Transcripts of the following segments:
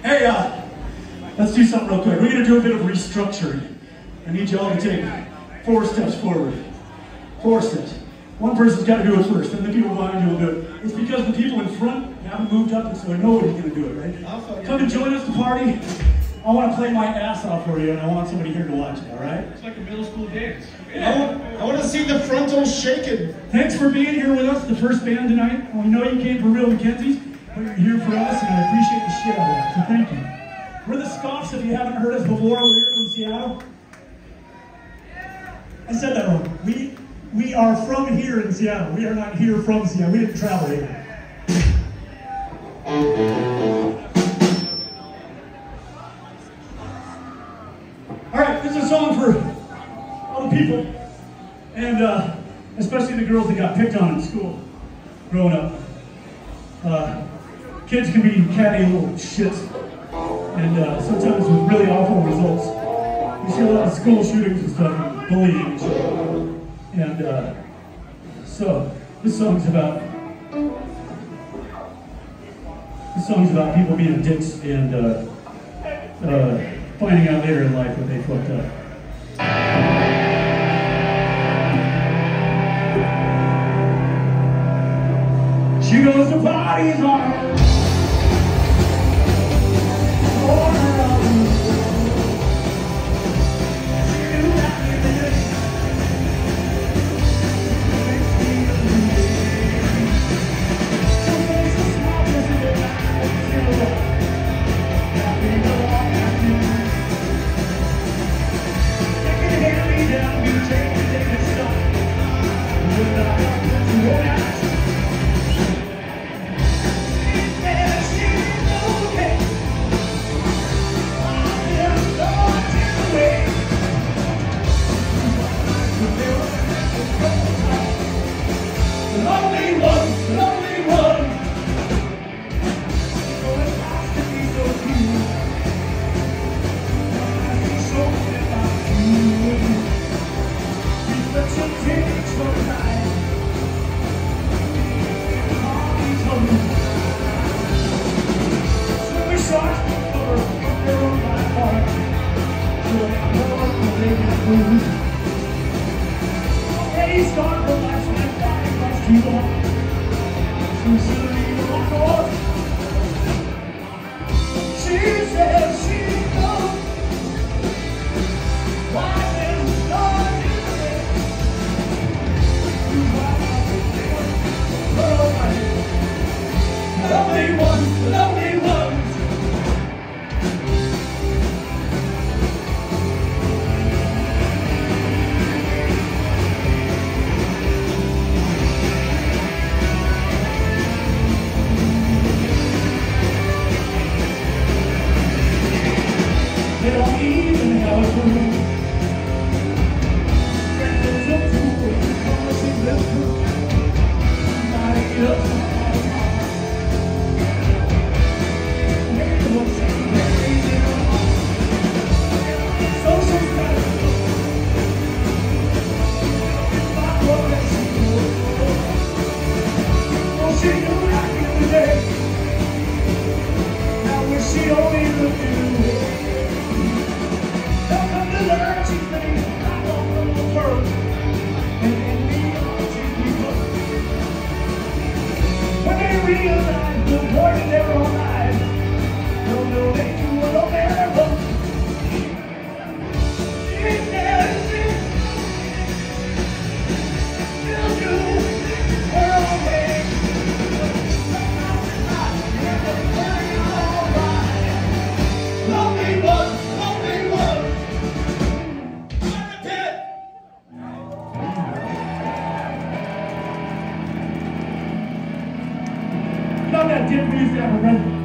Hey, let's do something real quick. We're gonna do a bit of restructuring. I need you all to take 4 steps forward. 4 steps. One person's got to do it first, and the people behind you will do it. It's because the people in front haven't moved up, and so nobody's gonna do it, right? Come and join us to party. I want to play my ass off for you, and I want somebody here to watch it, all right? It's like a middle school dance. Yeah. I want to see the frontals shaking. Thanks for being here with us, the first band tonight. We know you came for Real Mackenzie's, but you're here for us, and I appreciate the shit out of that, so thank you. We're the Scoffs. If you haven't heard us before, we're here from Seattle. I said that wrong. We are from here in Seattle. We are not here from Seattle. We didn't travel here. All right, this is a song for all the people, and especially the girls that got picked on in school growing up. Kids can be catty little shits, and sometimes with really awful results. You see a lot of school shootings and stuff, and bullying and shit. And so this song's about people being dicks and finding out later in life what they fucked up. She goes to parties on her. That did we used to have a resident.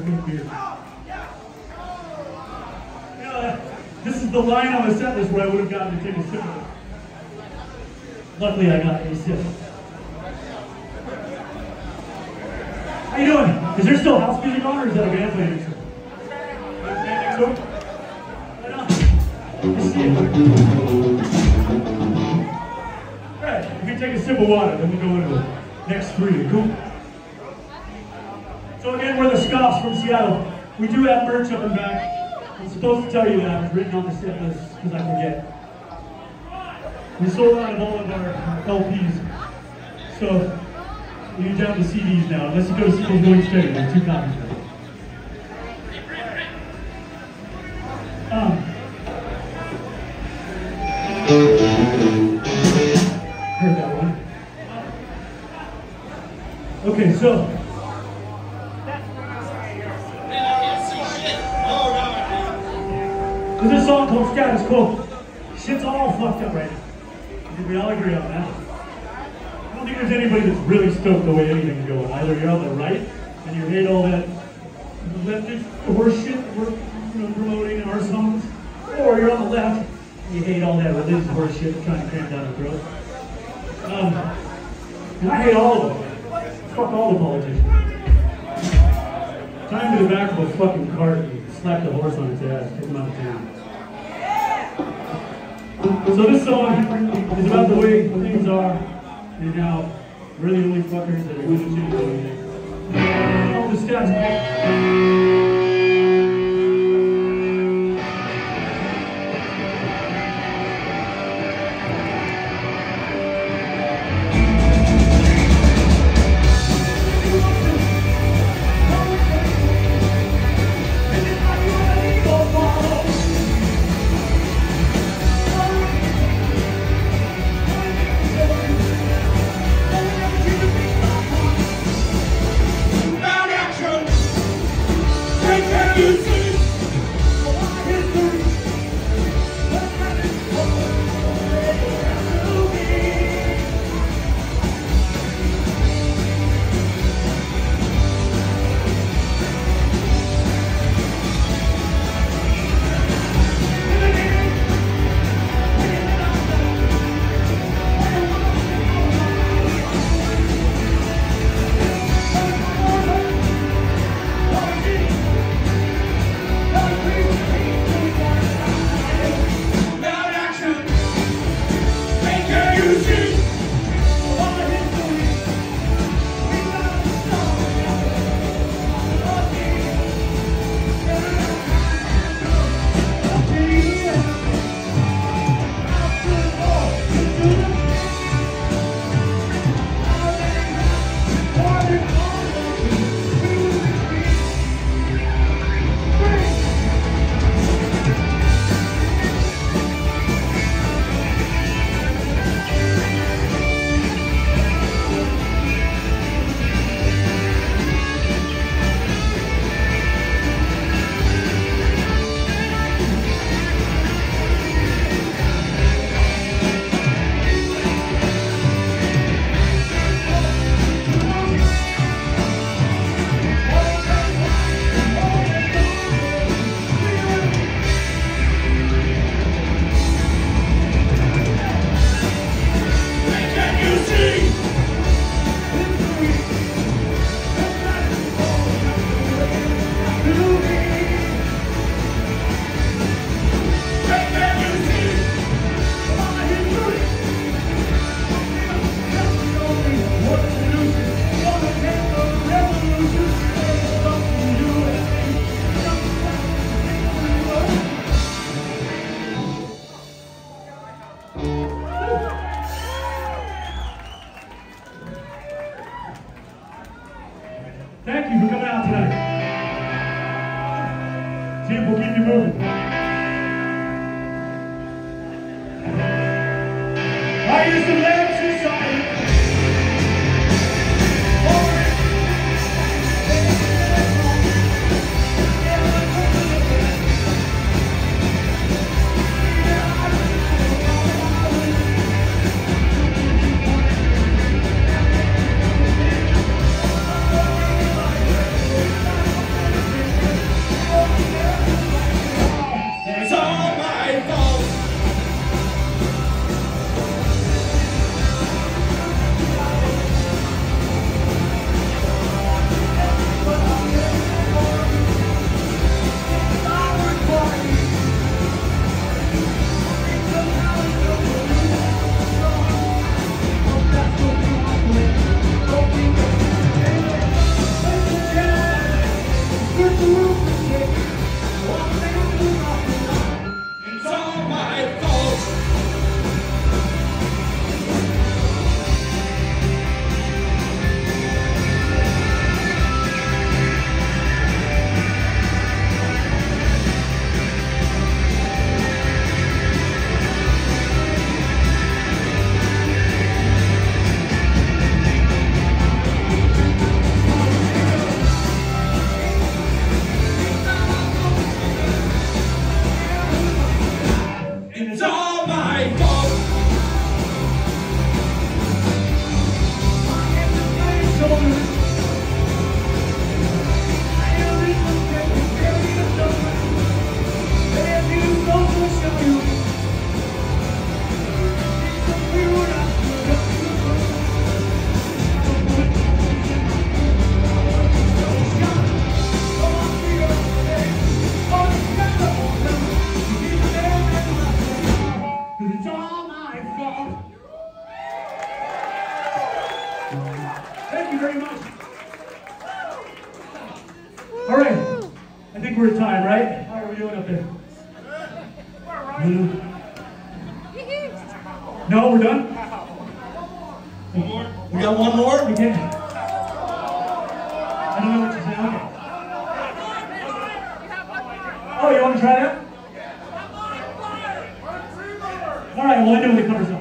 drink beer. You know, this is the line on the set list where I would have gotten to take a sip of it. Luckily, I got a sip. How you doing? Is there still house music on, or is that a band playing? Right on. I see it. Alright, you can take a sip of water, then we go into the next three. Cool? So again, we're the Scoffs from Seattle. We do have merch up and back. I'm supposed to tell you that. It's written on the set list because I forget. We sold out of all of our LPs. So, you're down to CDs now. Unless you go to see those going steady, there's 2 copies there. Heard that one. Okay, so. There's this song called Status Quo. Shit's all fucked up right now. I think we all agree on that. I don't think there's anybody that's really stoked the way anything's going. Either you're on the right and you hate all that leftist horse shit that we're promoting in our songs, or you're on the left and you hate all that religious horse shit we're trying to cram down your throat. And I hate all of them. Fuck all the politicians. Tie him to the back of a fucking cart and slap the horse on its ass, take him out of town. So this song is about the way things are and how we're the only fuckers that are going to change anything. All the steps. Thank you for coming out tonight. See if we'll keep you moving. I used to live society. I think we're at time, right? How are we doing up there? No, we're done? One more? We got one more? We can. I don't know what you're saying. Okay. Oh, you want to try that? All right, well, I know the covers up.